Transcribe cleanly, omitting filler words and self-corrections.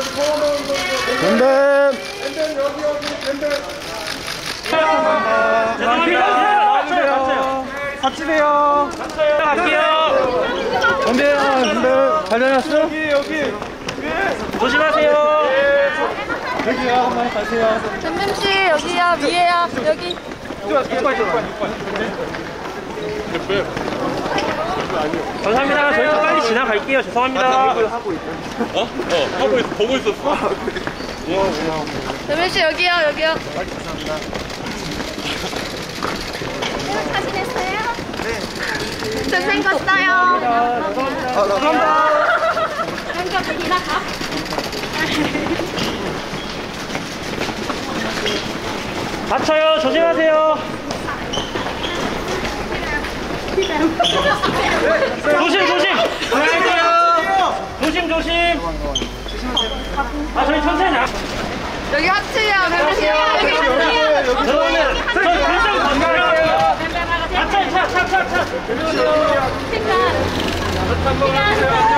뱀뱀. 감사합니다. 같이 돼요. 갈게요. 뱀뱀, 뱀뱀. 잘 다녔어? 여기. 조심하세요. 여기요. 한번 가세요. 뱀뱀씨 여기야 위에야 여기. 감사합니다. 저희가 빨리 지나갈게요. 죄송합니다. 하고 있어. 보고 있었어. 뱀뱀씨 여기요 여기요. 사진 했어요? 네. 잘생겼어요. 감사합니다. 감사합니다. 다쳐요. 조심하세요. 조심. 조심. 아 저희 천천히 나. 여기 하트야 뱀뱀씨 여기 하트야. 저는 저 괜찮 건가요? 차. 시간.